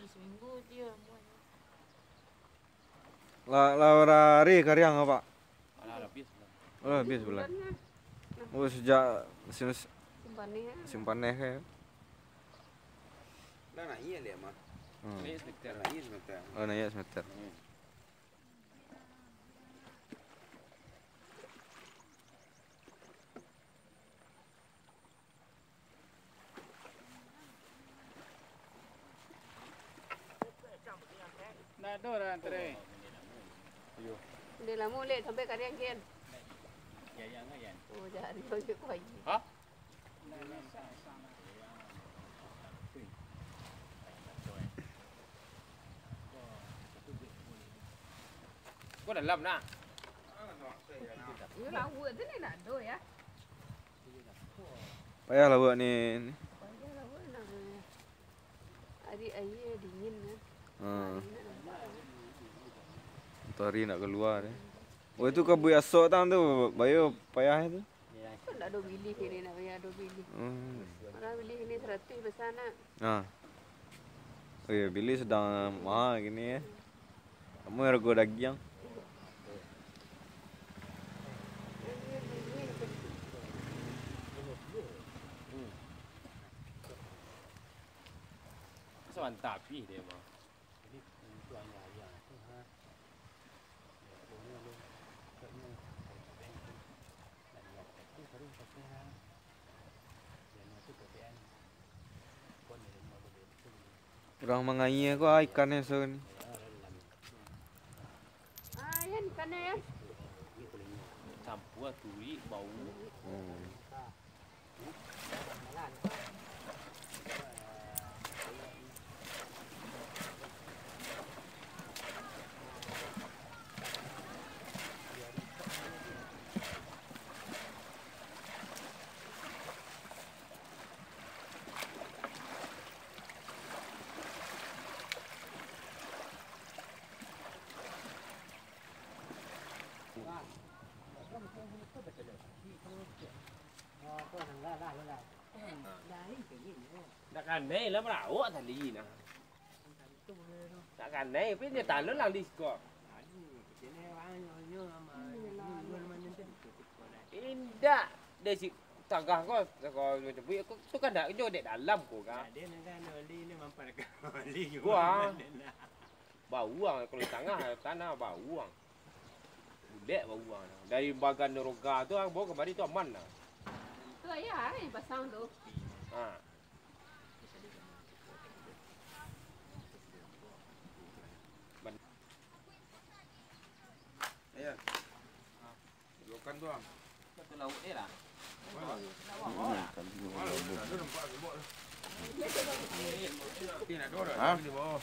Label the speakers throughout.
Speaker 1: seminggu dia.
Speaker 2: Laura hari karyang apa?
Speaker 3: Habis.
Speaker 2: Oh, habis bulan. Oh, sejak simpannya kayak.
Speaker 4: Dah nak iya dia mah.
Speaker 3: Ini semester.
Speaker 4: Iya semester.
Speaker 2: Oh, nanya semester.
Speaker 5: Nah, itu dah antre.
Speaker 1: Dia lama leh sampai karya kian.
Speaker 3: Ya yang ayan.
Speaker 1: Oh, jadi lagi kuai.
Speaker 3: Hah? Có dalam nak.
Speaker 1: Ini lah buat ni nak do ya.
Speaker 2: Payah lah buat ni.
Speaker 1: Payah lah buat nak. Hari air dingin kan.
Speaker 2: Hari nak keluar ya. Oh itu kabui asok tang tu, bayu payah itu.
Speaker 1: Kan nak do bili kini nak bayar do bili. Orang bili ini 100 besar nak.
Speaker 2: Oh iya, bili sedang mahal gini ya. Kamu harga daging.
Speaker 3: Mantap sih dia mah.
Speaker 2: Orang mengayi kok ikannya sen.
Speaker 1: Yan ikannya ya.
Speaker 3: Campur turi bau. Đã gần đây lắm là ủa thành gì nè. Đã gần đây biết như tàn lớn làm đi có. Indah để chị tàng gà có bây tôi cần đã vô để đá lâm của gà. Gua bau uang kalau tangga tanah bau uang. Bude bau uang. Dari bagan roga tu ang bawa kemari tu aman lah.
Speaker 1: Tu ya, ini pasang tu.
Speaker 4: Iya. Lokan tu am.
Speaker 3: Itu lauk dia lah.
Speaker 4: Ini nak dua di bawah.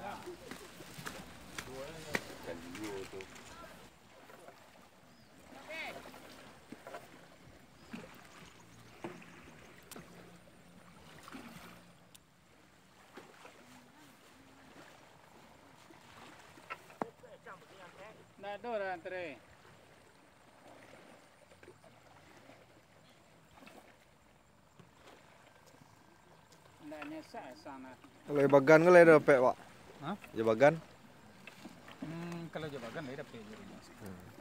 Speaker 5: Nah, itu dah antre. Nah, nyesa sana.
Speaker 2: Kalau bagan kalau ada pek pak.
Speaker 5: Hah?
Speaker 2: Ya bagan.
Speaker 5: Kalau jabakan, ada pejari.